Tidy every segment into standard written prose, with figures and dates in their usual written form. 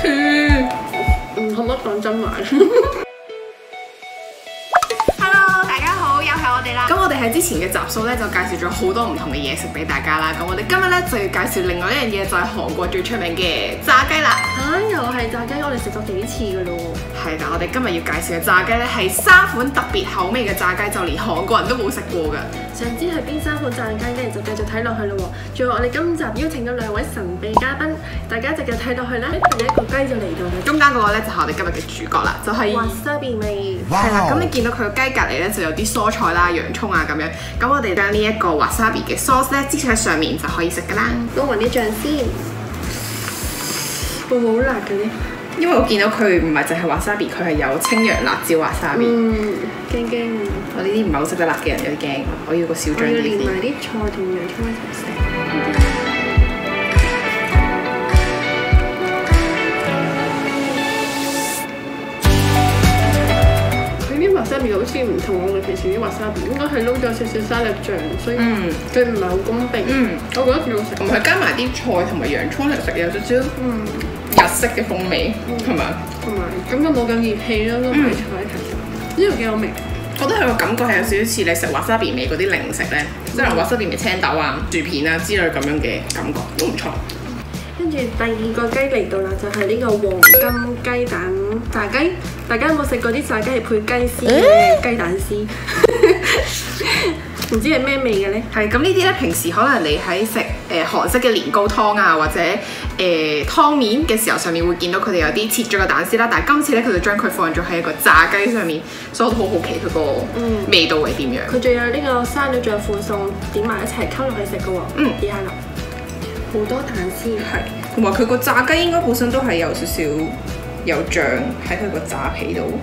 可唔可以講真話 ？Hello， 大家好，又係我哋啦。 咁我哋喺之前嘅集數咧就介紹咗好多唔同嘅嘢食俾大家啦。咁我哋今日咧就要介紹另外一樣嘢，就係韓國最出名嘅炸雞啦。 又係炸雞，我哋食咗幾次噶咯。 係，但我哋今日要介紹嘅炸雞咧係3款特別口味嘅炸雞，就連韓國人都冇食過㗎。 想知係邊3款炸雞咧，就繼續睇落去咯。仲有我哋今集邀請咗2位神秘嘉賓，大家繼續睇落去啦。第一個雞就嚟到啦， 中間嗰個咧就係我哋今日嘅主角啦，就係 wasabi 味。 係啦，咁你見到佢個雞隔離咧就有啲蔬菜啦、洋葱啊咁樣。咁我哋將呢一個 wasabi 嘅 sauce 咧擠喺上面就可以食㗎啦。 都揾啲醬先，會唔會好辣嘅咧？ 因為我見到佢唔係淨係 wasabi， 佢係有青陽辣椒 wasabi。 驚驚！ 我呢啲唔係好食得辣嘅人有啲驚，我要個小醬啲先。 我要連埋啲菜同洋葱一齊食。佢啲 wasabi 好似唔同我哋平時啲 wasabi， 應該係撈咗少少沙律醬，所以佢唔係好公平。我覺得幾好食。 同埋加埋啲菜同埋洋葱嚟食，有少少日式嘅風味，係咪？ 同埋咁就冇咁熱氣咯，都唔係菜太多。呢個幾好味。 覺得佢個感覺係有少少似你食 wasabi 味嗰啲零食咧，即係 wasabi 味青豆啊、薯片啊之類咁樣嘅感覺，都唔錯。 跟住第二個雞嚟到啦，就係呢個黃金雞蛋炸雞。大家有冇食過啲炸雞係配雞絲嘅雞蛋絲？唔知係咩味嘅咧？ 係咁呢啲咧，平時可能你喺食韓式嘅年糕湯啊，或者湯麵嘅時候，上面會見到佢哋有啲切咗個蛋絲啦。但係今次咧，佢就將佢放咗喺一個炸雞上面，所以我都好好奇佢個味道係點樣。 佢仲有呢個沙律醬附送，點埋一齊溝落去食嘅喎。以下啦，好多蛋絲。 係，同埋佢個炸雞應該本身都係有少少有醬喺佢個炸皮度。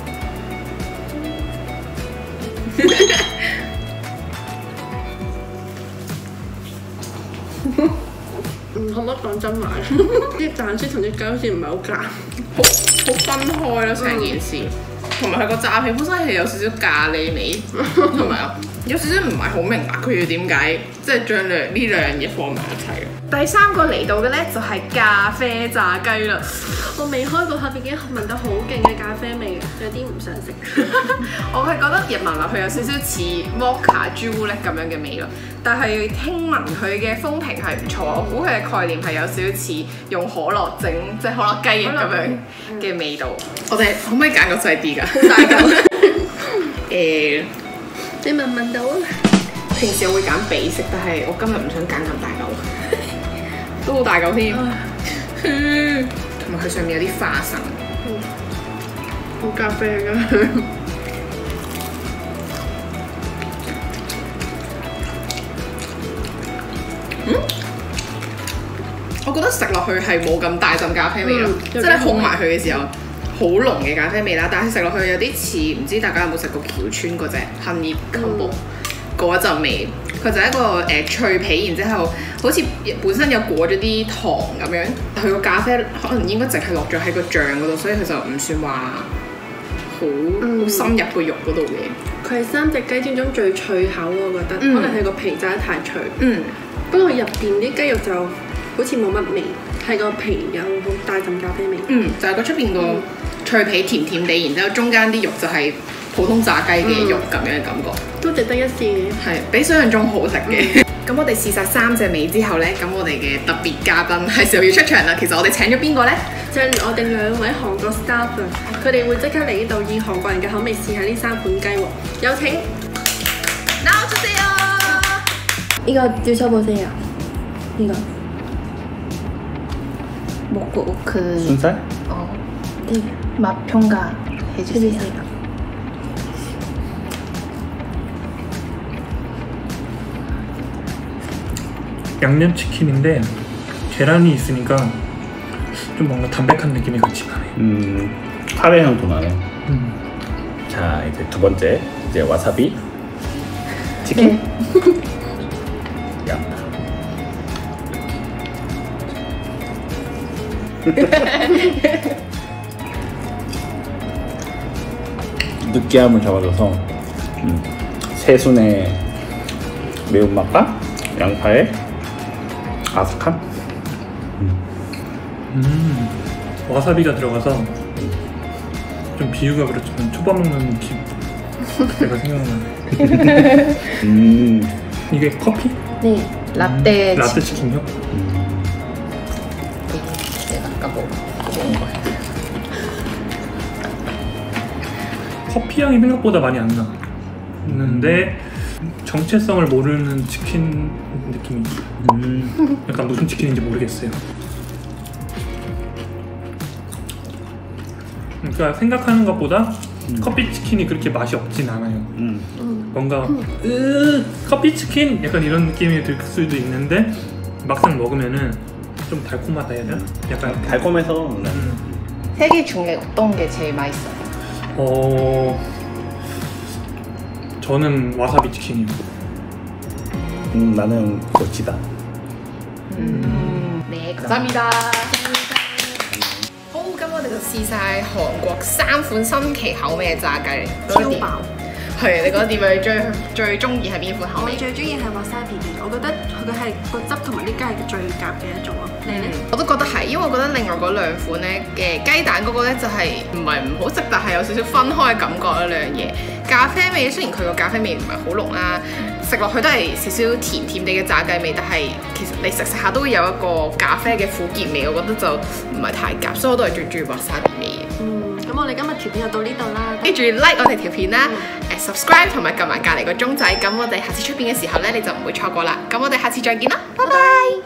可唔可以講真話？啲蛋絲同啲雞好似唔係好夾， 好分開咯成件事。同埋佢個炸皮本身係有少少咖喱味，係咪啊？有少少唔係好明白佢要點解即係將呢兩樣嘢放埋一齊。第3個嚟到嘅咧就係咖啡炸雞啦。 我未開過盒，已經聞到好勁嘅咖啡味，有啲唔想食。 我係覺得日聞落去有少少似摩卡朱古力咁樣嘅味咯，但係聽聞佢嘅風評係唔錯，我估佢嘅概念係有少少似用可樂整即係可樂雞翼咁樣嘅味道。我哋可唔可以揀個細啲㗎？ 好大嚿。你聞到啊？ 平時我會揀比食，但係我今日唔想揀咁大嚿，都好大嚿添。同埋佢上面有啲花生， 好咖啡㗎。 我覺得食落去係冇咁大陣咖啡味咯，即係你控埋佢嘅時候，好濃嘅咖啡味啦。但係食落去有啲似，唔知大家有冇食過橋村嗰隻 Honey Combo 嗰陣味。佢就係一個脆皮，然之後好似本身有裹咗啲糖咁樣。佢個咖啡可能應該淨係落咗喺個醬嗰度，所以佢就唔算話好深入個肉嗰度嘅。 佢係3隻雞之中最脆口，我覺得，可能係個皮炸得太脆。不過入邊啲雞肉就好似冇乜味，係個皮有好大陣咖啡味。 就係個出邊個脆皮甜甜地，然之後中間啲肉就係普通炸雞嘅肉咁樣嘅感覺。 都值得一試嘅。 係比想象中好食嘅。咁我哋試晒3隻味之後呢，咁我哋嘅特別嘉賓係時候要出場啦。其實我哋請咗邊個呢？ 就係我哋2位韓國 staff 啊，佢哋會即刻嚟呢度以韓國人嘅口味試下呢3款雞喎。有請。 나와주세요。 呢個드셔보세요。呢個。 먹고 그 순살? 네, 맛 평가 해주세요. 양념치킨인데 계란이 있으니까 좀 뭔가 담백한 느낌이 같이 나네. 카레 향도 나네. 자, 이제 2번째 이제 와사비 치킨. 양파. 느끼함을 잡아줘서 새순의 매운맛과 양파의 아삭함. 와사비가 들어가서 좀 비유가 그렇지만 초밥 먹는 때가 생각나네. 이게 커피? 네. 라떼 라떼 치킨이요? 내가 아까 먹은 거예요. 커피 향이 생각보다 많이 안 나. 는데 정체성을 모르는 치킨 느낌이 있어요. 약간 무슨 치킨인지 모르겠어요. 그러니까 생각하는 것보다 커피 치킨이 그렇게 맛이 없진 않아요. 뭔가 커피 치킨 약간 이런 느낌이 들 수도 있는데 막상 먹으면은 좀 달콤하다 해야 되나? 약간 달콤해서 세 개 중에 어떤 게 제일 맛있어요? 저는 와사비 치킨이요. 나는 고치다. 네, 감사합니다。好，咁我哋就試晒韓國3款新奇口味嘅炸雞， 超飽。 係你覺得點樣？最中意係邊款口我味？ 最中意係 wasabi 嘅，我覺得佢係個汁同埋啲雞係最夾嘅一種咯。你咧？ 我都覺得係，因為我覺得另外嗰兩款咧嘅雞蛋嗰個咧就係唔係唔好食，但係有少少分開嘅感覺啦兩樣嘢。咖啡味雖然佢個咖啡味唔係好濃啦，食落去都係少少甜甜地嘅炸雞味，但係其實你食下都會有一個咖啡嘅苦澀味，我覺得就唔係太夾，所以我都係最中意 wasabi 味嘅。 咁我哋今日條片就到呢度啦。 記住 like 我哋條片啦，subscribe 同埋撳埋隔離個鐘仔，咁我哋下次出片嘅時候咧你就唔會錯過啦。咁我哋下次再見啦，拜拜。